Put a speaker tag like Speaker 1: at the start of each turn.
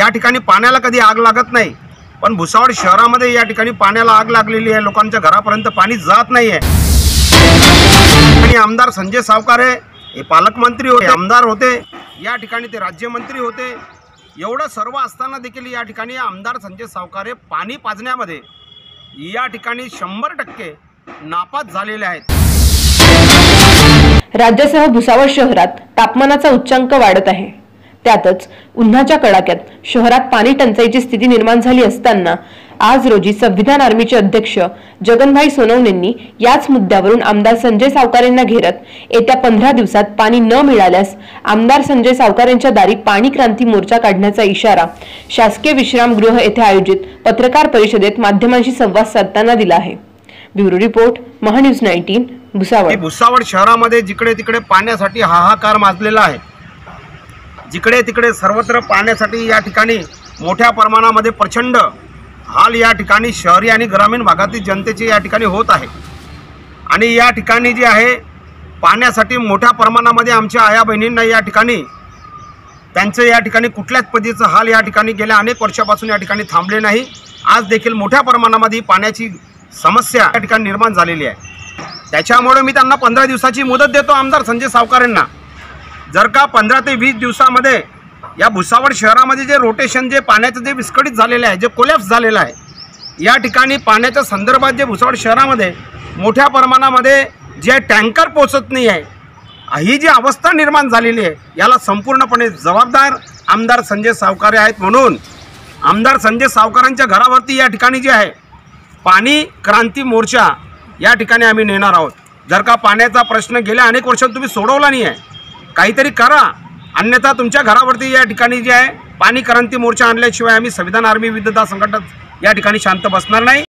Speaker 1: या ठिकाणी पाण्याला कधी आग लागत नाही, पण भुसावळ शहरामध्ये या ठिकाणी पाण्याला आग लागलेली आहे। लोकांच्या घरापर्यंत पाणी जात नाही आहे। आणि आमदार संजय सावकारे हे पालकमंत्री होते, आमदार होते, या ठिकाणी ते राज्यमंत्री होते। एवढं सर्व असताना देखील या ठिकाणी आमदार संजय सावकारे पाणी पाजण्यामध्ये या ठिकाणी 100% नापास झालेले आहेत।
Speaker 2: राज्यासह भुसावळ शहरात तापमानाचा उच्चांक वाढत आहे। त्यातच उन्हाच्या कडाक्यात शहरात पाणी टंचाईची स्थिती निर्माण झाली असताना आज रोजी संविधान आर्मीचे अध्यक्ष जगनभाई सोनवणेंनी याच मुद्द्यावरून आमदार संजय सावकारेंना घेरत येत्या 15 दिवसात पाणी न मिळाल्यास आमदार संजय सावकारेंच्या दारी पाणी क्रांती मोर्चा काढण्याचा इशारा शासकीय विश्रामगृह येथे आयोजित पत्रकार परिषदेत माध्यमांशी संवाद साधताना दिला आहे। Bureau report Mahanews 19 Bhusawal.
Speaker 1: भुसावळ शहरामध्ये जिकडे तिकडे पाण्यासाठी हाहाकार माजलेला आहे। जिकडे तिकडे सर्वत्र पाण्यासाठी या ठिकाणी मोठ्या प्रमाणामध्ये प्रचंड हाल या ठिकाणी शहरी आणि ग्रामीण भागातील जनतेचे या ठिकाणी होत आहे। आणि या ठिकाणी जे आहे पाण्यासाठी मोठ्या प्रमाणामध्ये आमच्या आया बहिणींना या ठिकाणी त्यांचे या ठिकाणी कुठल्याच पद्धतीचा हाल या ठिकाणी गेल्या अनेक वर्षापासून या ठिकाणी थांबले नाही। आज देखील मोठ्या प्रमाणामध्ये पाण्याची समस्या या ठिकाणी निर्माण झालेली आहे। त्याच्यामुळे मी त्यांना 15 दिवसाची मुदत देतो आमदार संजय सावकारेंना। जर का 15 ते 20 दिवसामध्ये या भुसावळ शहरामध्ये जे रोटेशन जे पाण्याचं जे विस्कळीत झालेलं आहे, जे कोलॅप्स झालेलं आहे, या ठिकाणी पाण्याच्या संदर्भात जे भुसावळ शहरामध्ये मोठ्या प्रमाणामध्ये जे टँकर पोहोचत नाही आहे, ही जी अवस्था निर्माण झालेली आहे, याला संपूर्णपणे जबाबदार आमदार संजय सावकारे आहेत। म्हणून आमदार संजय सावकारांच्या घरावरती या ठिकाणी जे आहे पाणी क्रांती मोर्चा या ठिकाणी आम्ही नेणार आहोत। जर का पाण्याचा प्रश्न गेल्या अनेक वर्षात तुम्ही सोडवला नाही आहे, काहीतरी करा, अन्यथा तुमच्या घरावरती या ठिकाणी जे आहे पाणी क्रांती मोर्चा आणल्याशिवाय आम्ही संविधान आर्मी विरुद्ध संघटना या ठिकाणी शांत बसणार नाही।